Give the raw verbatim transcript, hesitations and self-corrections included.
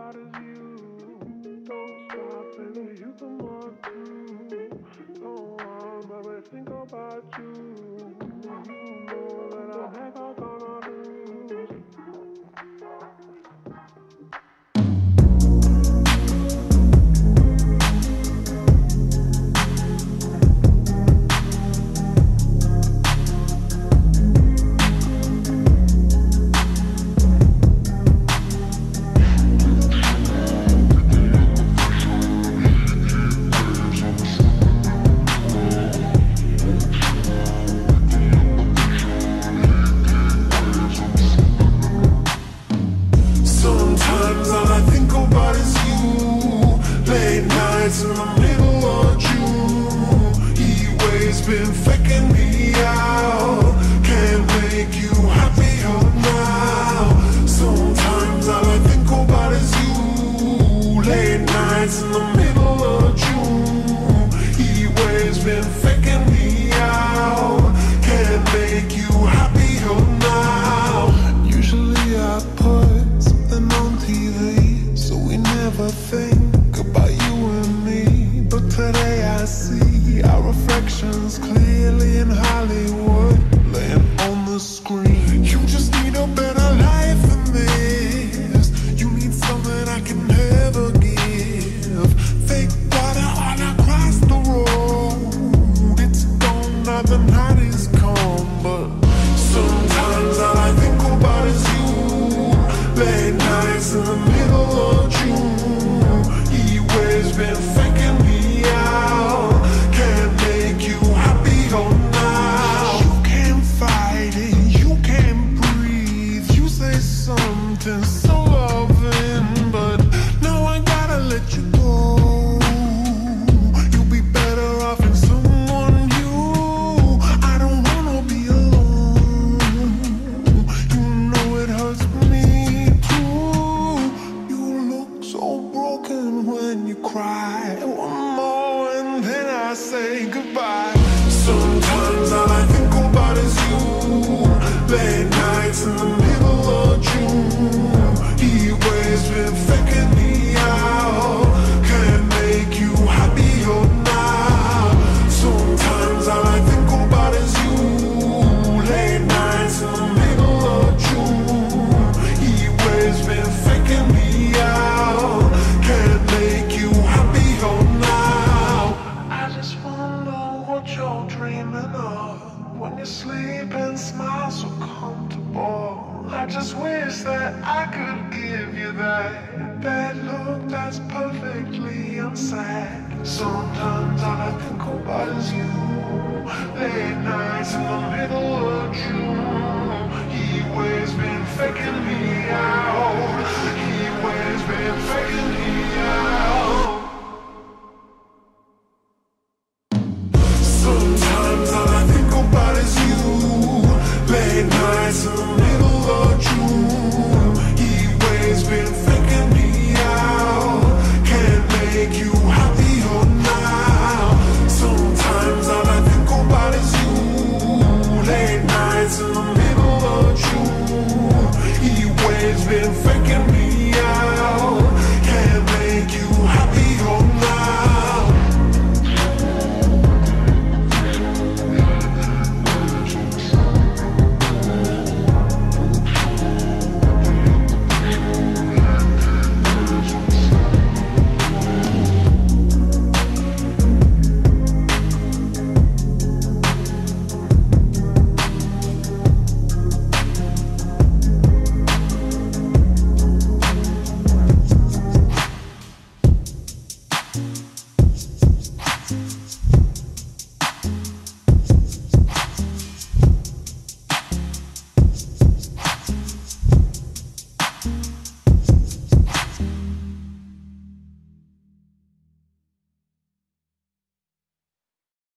about is you. Don't stop, baby, you come on through. Don't want, baby, think about you. You know that I'm never gonna lose. Sometimes all I think about is you. Late nights in the middle of June. Heat waves been faking me out. Can't make you happier now. Sometimes all I think about is you. Late nights in the middle of June. Heat waves been faking me out. Can't make you happier now. Usually I put something on T V, so we never think about you and me. But today I see our reflections clearly in Hollywood, laying on the screen. You just need a better life than this. You need something I can never give. Fake water all across the road. It's gone now, the night is come. But sometimes all I think about is you. Late nights in the middle of June. Heat waves been faking me out. Can't make you happier now. You can't fight it, you can't breathe. You say something so loving, but now I gotta let you go. You'll be better off in someone new. I don't wanna be alone. You know it hurts me too. You look so broken when you cry. One more and then I say goodbye. Sometimes all I think about is you. Late nights in the middle of June. Heat waves been faking me out. Can't make you happier now. Sometimes all I think about is you. Late nights in the middle of June. Heat waves been faking me out. Can't make you happier now. I just wonder what you're dreaming of when you sleep and smile so comfortable. I just wish that I could give you that that look that's perfectly unsaid. Sometimes all I think about is you. Late nights in the middle of June. Heat waves been faking me out. Heat waves been faking me out. Sometimes all I think about is you. Late nights in the middle of June. Heat waves been faking me out. Can't make you happier now. Sometimes all I think about is you. Late nights in the middle of June. Heat waves been faking